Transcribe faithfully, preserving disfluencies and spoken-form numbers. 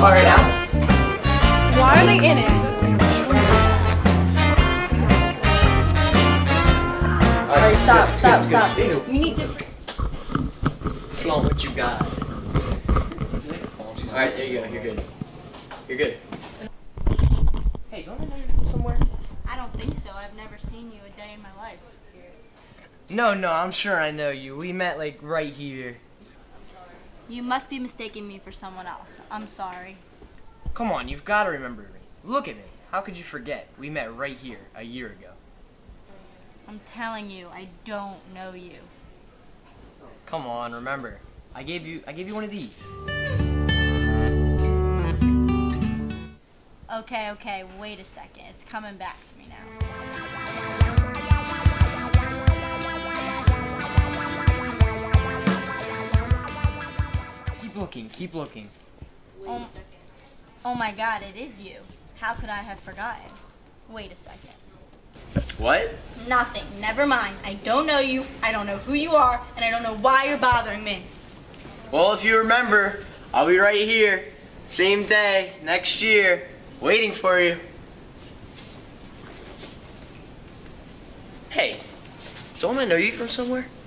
Alright, now. Why are they in it? Alright, stop, good, stop, good, stop. good. You need to... Flaunt what you got. Alright, there you go. You're good. You're good. Hey, don't I know you from somewhere? I don't think so. I've never seen you a day in my life. No, no, I'm sure I know you. We met, like, right here. You must be mistaking me for someone else. I'm sorry. Come on, you've got to remember me. Look at me. How could you forget? We met right here a year ago. I'm telling you, I don't know you. Come on, remember. I gave you I gave you one of these. Okay, okay, wait a second. It's coming back to me now. Keep looking, keep looking. Oh, oh my God, it is you. How could I have forgotten? Wait a second. What? Nothing. Never mind. I don't know you, I don't know who you are, and I don't know why you're bothering me. Well, if you remember, I'll be right here, same day, next year, waiting for you. Hey, don't I know you from somewhere?